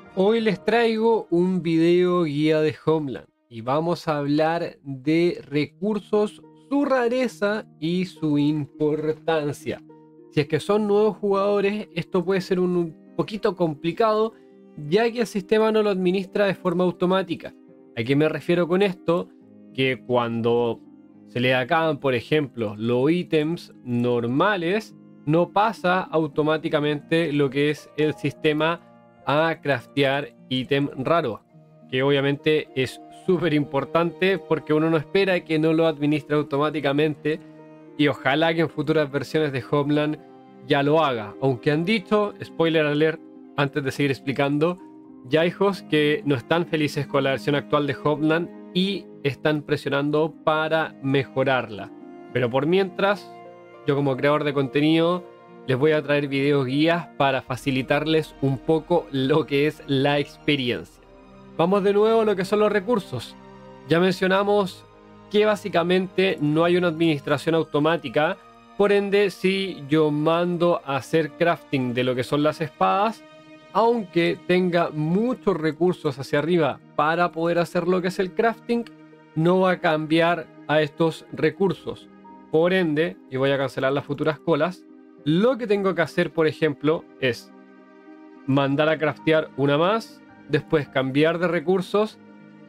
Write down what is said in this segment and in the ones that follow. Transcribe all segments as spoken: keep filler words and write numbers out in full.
Hoy les traigo un video guía de Homeland y vamos a hablar de recursos, su rareza y su importancia. Si es que son nuevos jugadores, esto puede ser un poquito complicado, ya que el sistema no lo administra de forma automática. ¿A qué me refiero con esto? Que cuando se le acaban, por ejemplo, los ítems normales, no pasa automáticamente lo que es el sistema a craftear ítem raro, que obviamente es súper importante porque uno no espera que no lo administre automáticamente, y ojalá que en futuras versiones de Homeland ya lo haga, aunque han dicho, spoiler alert, antes de seguir explicando, ya hijos que no están felices con la versión actual de Homeland y están presionando para mejorarla. Pero por mientras, yo como creador de contenido les voy a traer videos guías para facilitarles un poco lo que es la experiencia. Vamos de nuevo a lo que son los recursos. Ya mencionamos que básicamente no hay una administración automática, por ende si yo mando a hacer crafting de lo que son las espadas, aunque tenga muchos recursos hacia arriba para poder hacer lo que es el crafting, no va a cambiar a estos recursos. Por ende, y voy a cancelar las futuras colas, lo que tengo que hacer, por ejemplo, es mandar a craftear una más, después cambiar de recursos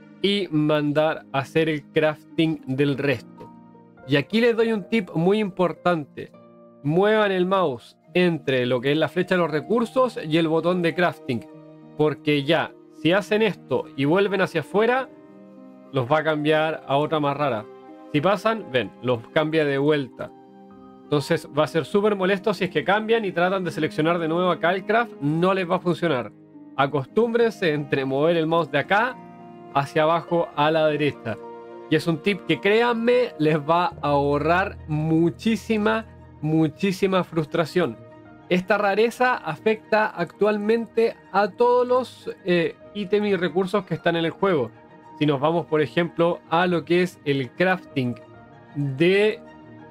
y mandar a hacer el crafting del resto. Y aquí les doy un tip muy importante. Muevan el mouse entre lo que es la flecha de los recursos y el botón de crafting, porque ya, si hacen esto y vuelven hacia afuera, los va a cambiar a otra más rara. Si pasan, ven, los cambia de vuelta. Entonces va a ser súper molesto si es que cambian y tratan de seleccionar de nuevo acá el craft, no les va a funcionar. Acostúmbrense entre mover el mouse de acá hacia abajo a la derecha. Y es un tip que, créanme, les va a ahorrar muchísima, muchísima frustración. Esta rareza afecta actualmente a todos los eh, ítems y recursos que están en el juego. Si nos vamos, por ejemplo, a lo que es el crafting de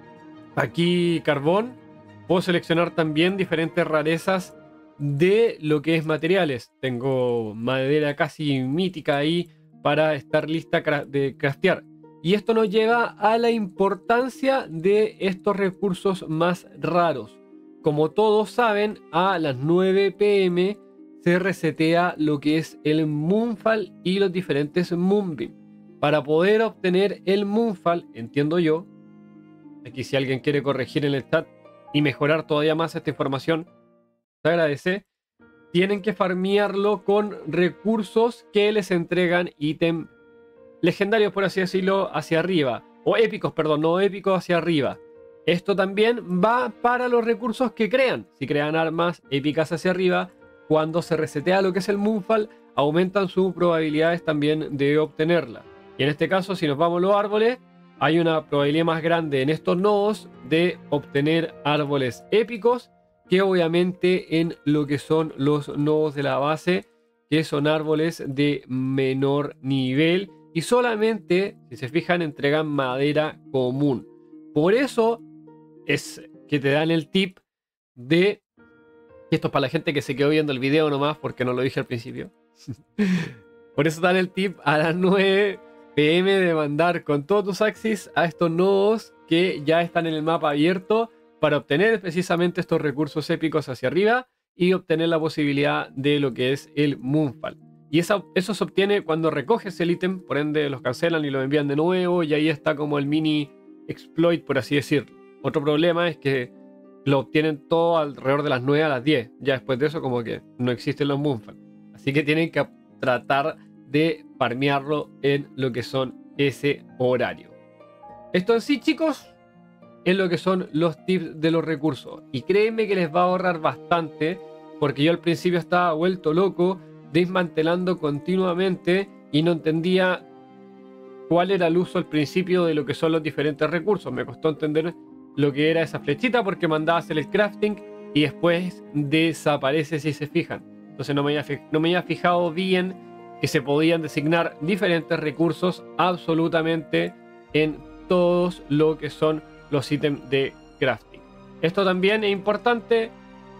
aquí carbón, puedo seleccionar también diferentes rarezas de lo que es materiales. Tengo madera casi mítica ahí para estar lista de craftear. Y esto nos lleva a la importancia de estos recursos más raros. Como todos saben, a las nueve pe eme se resetea lo que es el Moonfall y los diferentes Moonbeam. Para poder obtener el Moonfall, entiendo yo, aquí si alguien quiere corregir en el chat y mejorar todavía más esta información, se agradece. Tienen que farmearlo con recursos que les entregan ítem legendarios, por así decirlo, hacia arriba. O épicos, perdón, no épicos, hacia arriba. Esto también va para los recursos que crean. Si crean armas épicas hacia arriba, cuando se resetea lo que es el Moonfall, aumentan sus probabilidades también de obtenerla. Y en este caso, si nos vamos a los árboles, hay una probabilidad más grande en estos nodos de obtener árboles épicos que obviamente en lo que son los nodos de la base, que son árboles de menor nivel y solamente, si se fijan, entregan madera común. Por eso es que te dan el tip de, y esto es para la gente que se quedó viendo el video nomás porque no lo dije al principio, por eso dan el tip a las nueve pe eme de mandar con todos tus axis a estos nodos que ya están en el mapa abierto para obtener precisamente estos recursos épicos hacia arriba y obtener la posibilidad de lo que es el Moonfall. Y esa, eso se obtiene cuando recoges el ítem, por ende los cancelan y lo envían de nuevo y ahí está como el mini exploit, por así decirlo. Otro problema es que lo obtienen todo alrededor de las nueve a las diez. Ya después de eso como que no existen los Moonfall. Así que tienen que tratar de farmearlo en lo que son ese horario. Esto en sí, chicos, es lo que son los tips de los recursos. Y créanme que les va a ahorrar bastante, porque yo al principio estaba vuelto loco desmantelando continuamente y no entendía cuál era el uso al principio de lo que son los diferentes recursos. Me costó entender lo que era esa flechita porque mandaba a hacer el crafting y después desaparece si se fijan. Entonces no me había, no me había fijado bien que se podían designar diferentes recursos absolutamente en todos lo que son los ítems de crafting. Esto también es importante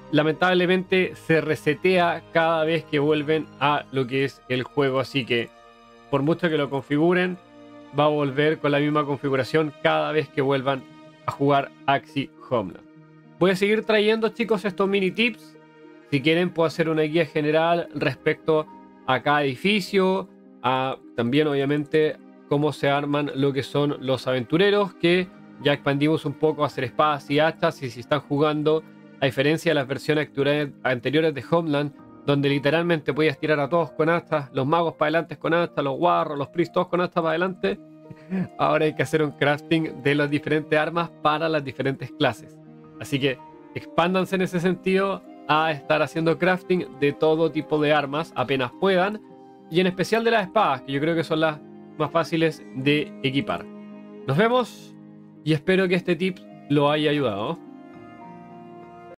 lamentablemente se resetea cada vez que vuelven a lo que es el juego, así que por mucho que lo configuren, va a volver con la misma configuración cada vez que vuelvan a jugar Axie Homeland. Voy a seguir trayendo, chicos, estos mini tips. Si quieren, puedo hacer una guía general respecto a cada edificio, a también obviamente cómo se arman lo que son los aventureros, que ya expandimos un poco a hacer espadas y hachas. Y si están jugando, a diferencia de las versiones anteriores de Homeland, donde literalmente podías tirar a todos con hachas, los magos para adelante con hachas, los warros, los priests todos con hachas para adelante, ahora hay que hacer un crafting de las diferentes armas para las diferentes clases. Así que expándanse en ese sentido a estar haciendo crafting de todo tipo de armas apenas puedan, y en especial de las espadas, que yo creo que son las más fáciles de equipar. Nos vemos y espero que este tip lo haya ayudado.